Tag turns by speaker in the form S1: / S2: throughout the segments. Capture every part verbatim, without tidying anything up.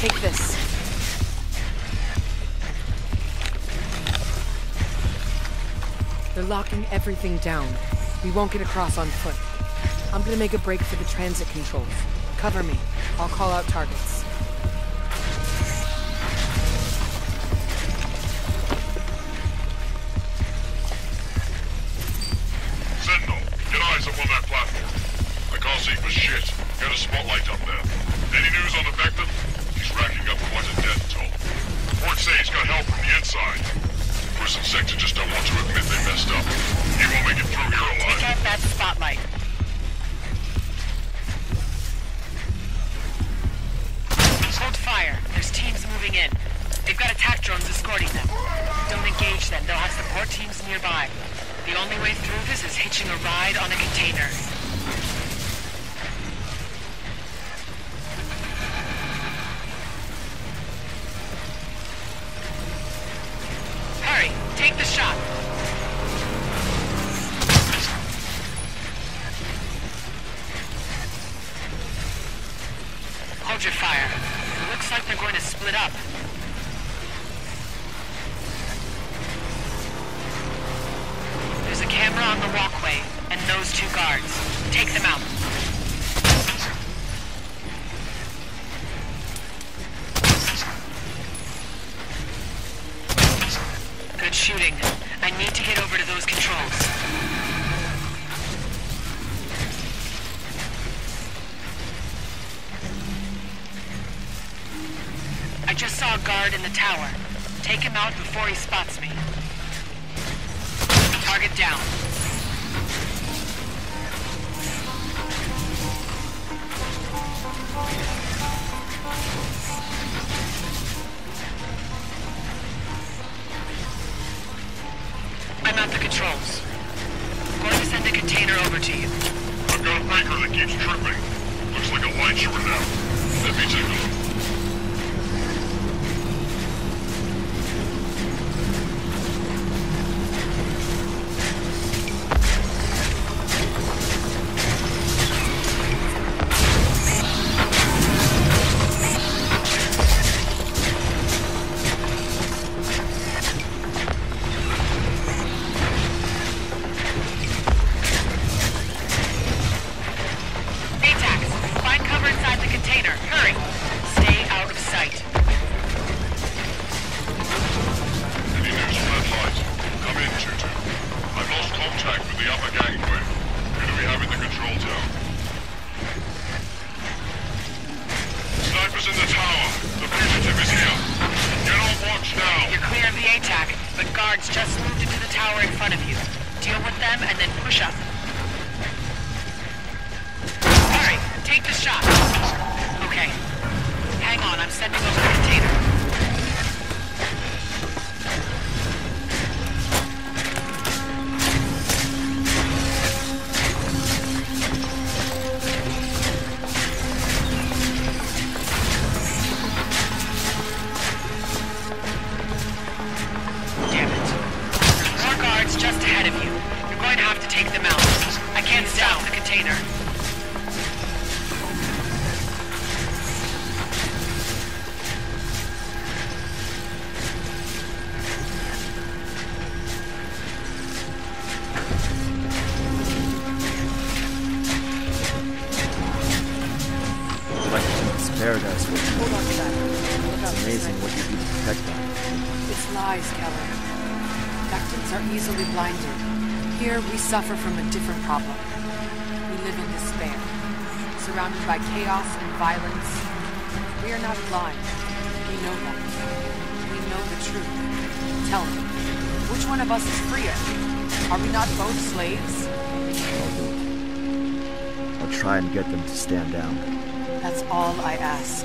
S1: Take this. They're locking everything down. We won't get across on foot. I'm gonna make a break for the transit controls. Cover me. I'll call out targets.
S2: Sentinel, get eyes up on that platform. I can't see for shit. Got a spotlight up there. Any news on the Vector? He's racking up quite a death toll. Reports say he's got help from the inside. Prison sector just don't want to admit they messed up. He won't make it through here alive.
S3: Take out that spotlight. Hold fire. There's teams moving in. They've got attack drones escorting them. Don't engage them. They'll have support teams nearby. The only way through this is hitching a ride on a container. Hurry! Take the shot! Hold your fire. It looks like they're going to split up. There's a camera on the walkway, and those two guards. Take them out. Good shooting. I need to get over to those controls. I just saw a guard in the tower. Take him out before he spots me. Target down. I'm at the controls. I'm going to send a container over to you.
S2: I've got a breaker that keeps tripping. Looks like a light short now. Let me take a look.
S4: Paradise will
S1: Hold on to that. Look out.
S4: It's amazing what you do to protect them.
S1: It's lies, Keller. Vectors are easily blinded. Here, we suffer from a different problem. We live in despair, surrounded by chaos and violence. We are not blind. We know that. We know the truth. Tell me, which one of us is freer? Are we not both slaves?
S4: I'll do it. I'll try and get them to stand down.
S1: That's all I ask.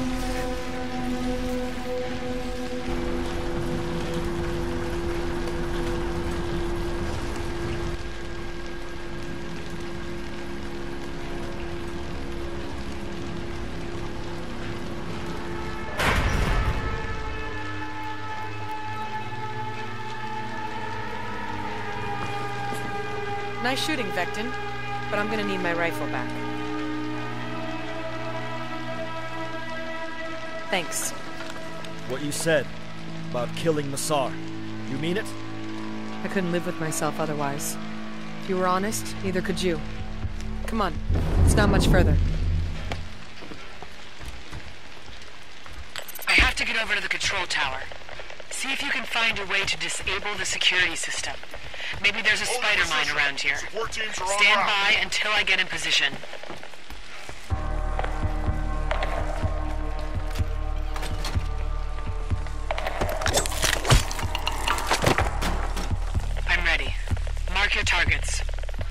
S1: Nice shooting, Vectin, but I'm gonna need my rifle back. Thanks.
S4: What you said about killing Massar, you mean it?
S1: I couldn't live with myself otherwise. If you were honest, neither could you. Come on, it's not much further.
S3: I have to get over to the control tower. See if you can find a way to disable the security system. Maybe there's a spider mine around here.
S2: Support teams are on
S3: Stand
S2: route.
S3: by until I get in position. I'm ready. Mark your targets.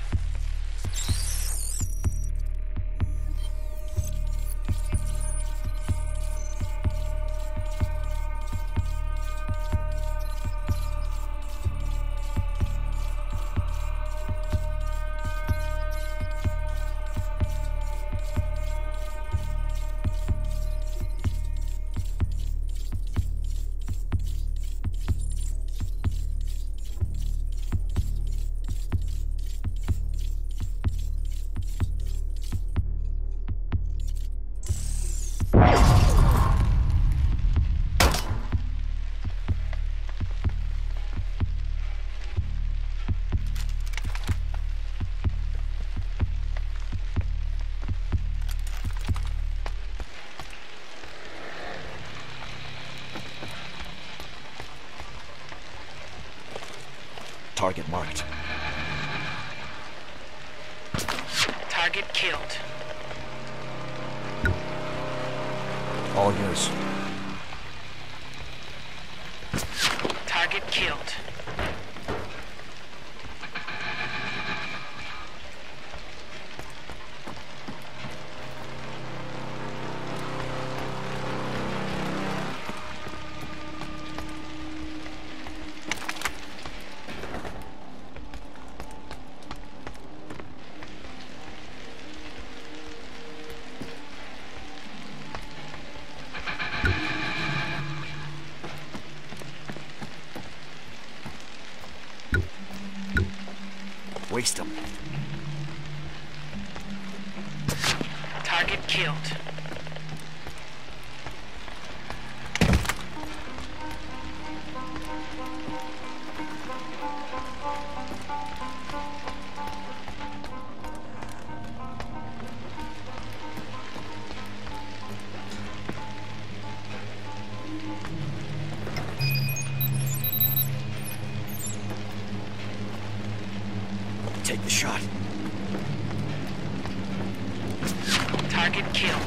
S4: Target marked.
S3: Target killed.
S4: All yours.
S3: Target killed.
S4: Waste them.
S3: Target killed.
S4: Take the shot.
S3: Target killed.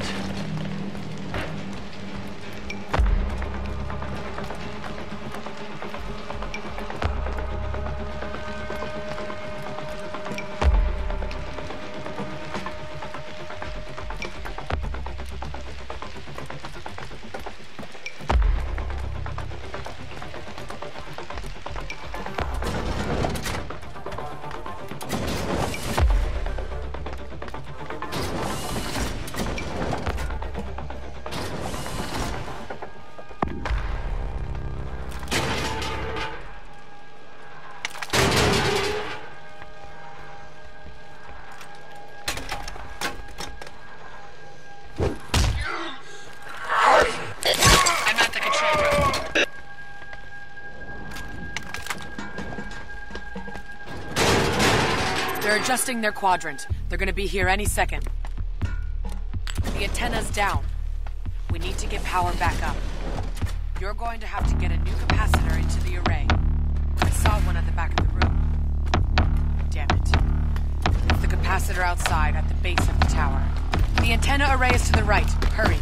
S1: They're adjusting their quadrant. They're gonna be here any second. The antenna's down. We need to get power back up. You're going to have to get a new capacitor into the array. I saw one at the back of the room. Damn it. It's the capacitor outside at the base of the tower. The antenna array is to the right. Hurry.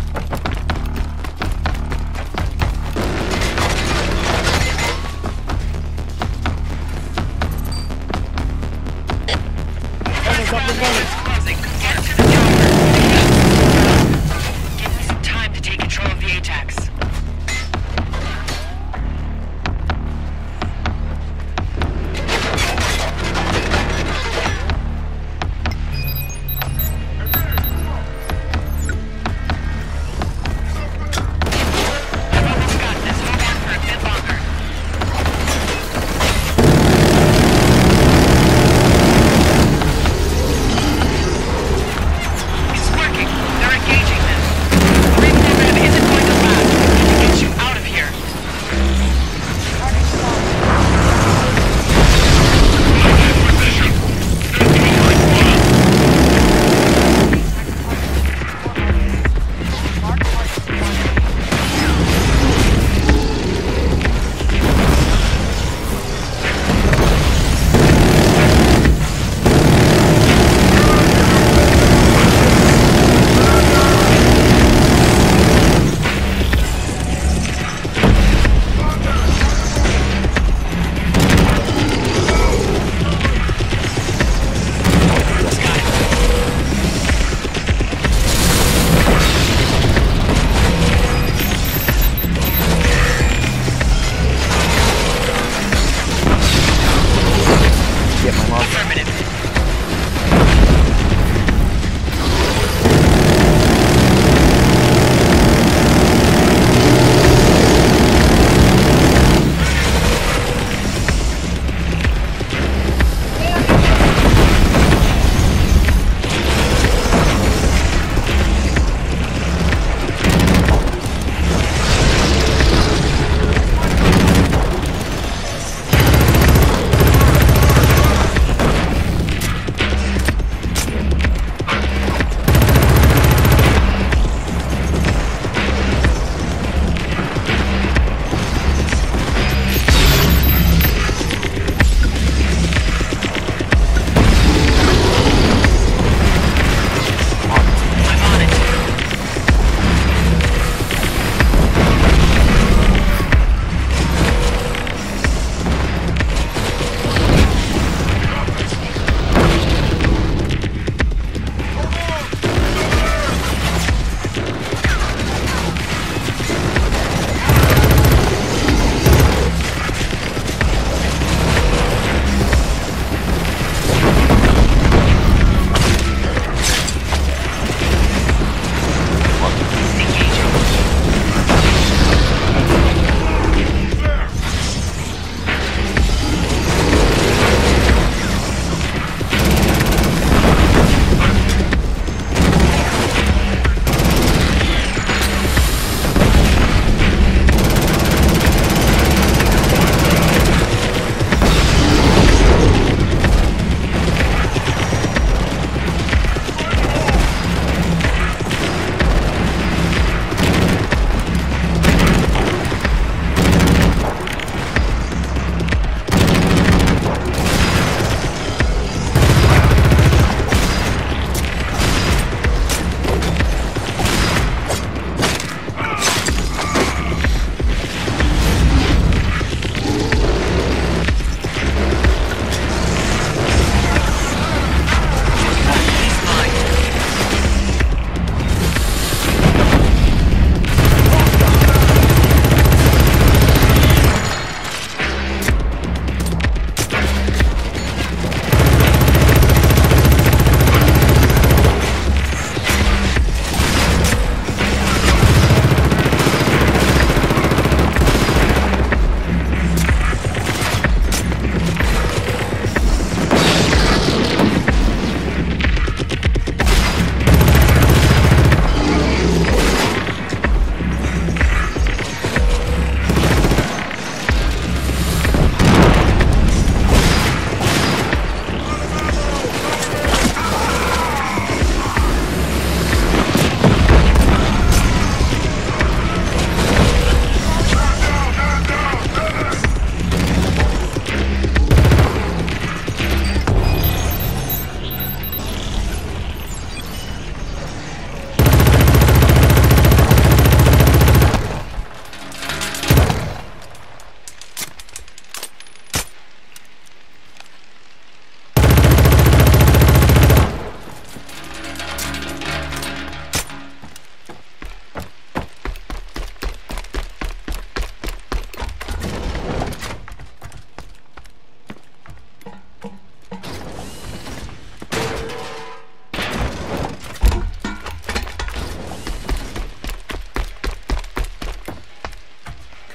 S3: Closing. Get to the tower. Give me some time to take control of the A TACs.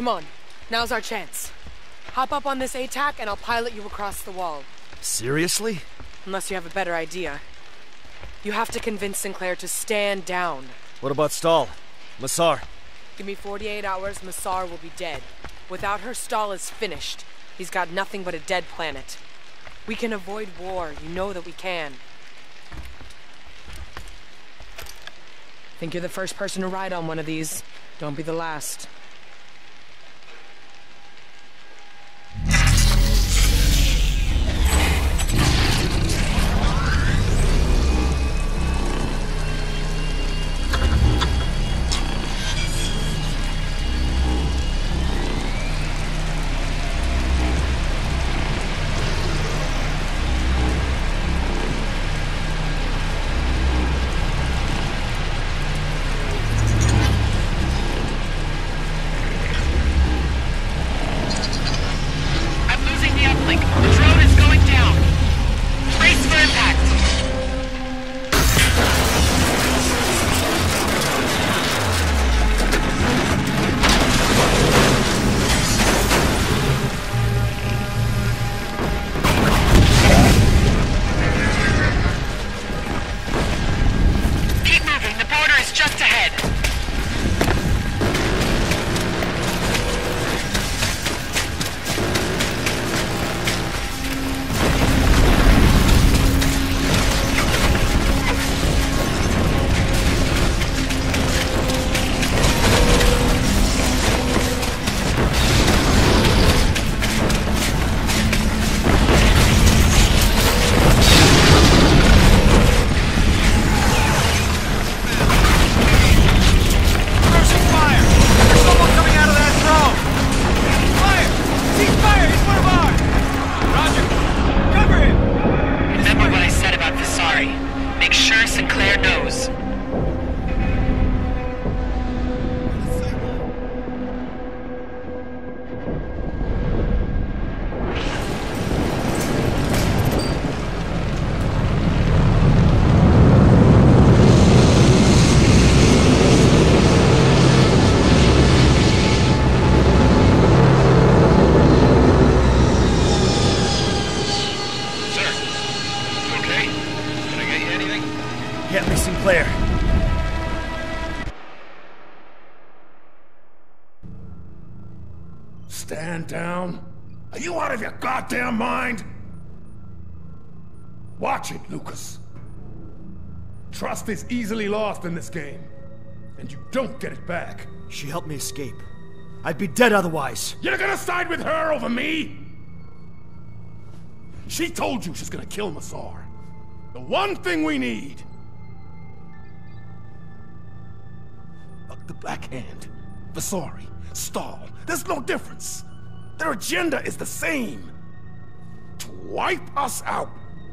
S1: Come on, now's our chance. Hop up on this A TAC and I'll pilot you across the wall.
S4: Seriously?
S1: Unless you have a better idea. You have to convince Sinclair to stand down.
S4: What about Stahl? Massar?
S1: Give me forty-eight hours, Massar will be dead. Without her, Stahl is finished. He's got nothing but a dead planet. We can avoid war, you know that we can. Think you're the first person to ride on one of these. Don't be the last.
S4: Get me Sinclair.
S5: Stand down? Are you out of your goddamn mind? Watch it, Lucas. Trust is easily lost in this game, and you don't get it back.
S4: She helped me escape. I'd be dead otherwise.
S5: You're gonna side with her over me? She told you she's gonna kill Massar. The one thing we need. Look, the Black Hand, Visari, Stahl, there's no difference. Their agenda is the same. To wipe us out.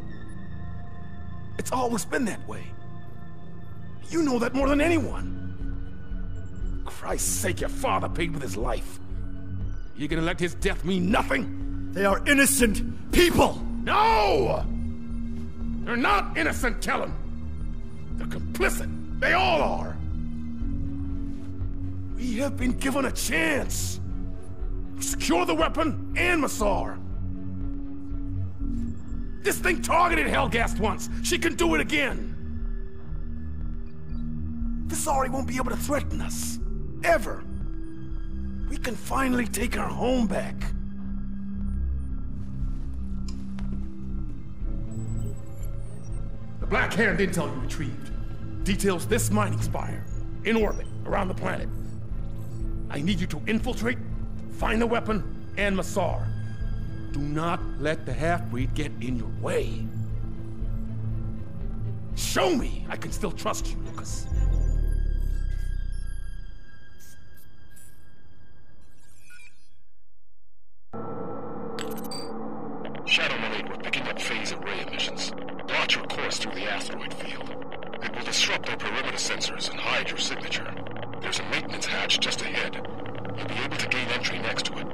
S5: It's always been that way. You know that more than anyone. Christ's sake, your father paid with his life. You gonna let his death mean nothing?
S4: They are innocent people!
S5: No! They're not innocent, tell him. They're complicit. They all are. We have been given a chance. Secure the weapon and Massar. This thing targeted Helghast once. She can do it again. Visari won't be able to threaten us. Ever. We can finally take our home back. The Black Hand intel you retrieved details this mining spire in orbit around the planet. I need you to infiltrate, find the weapon, and Massar. Do not let the half-breed get in your way. Show me I can still trust you, Lucas.
S2: Shadow Malik, we're picking up phase array emissions. Plot your course through the asteroid field. It will disrupt our perimeter sensors and hide your signature. There's a maintenance hatch just ahead. You'll be able to gain entry next to it.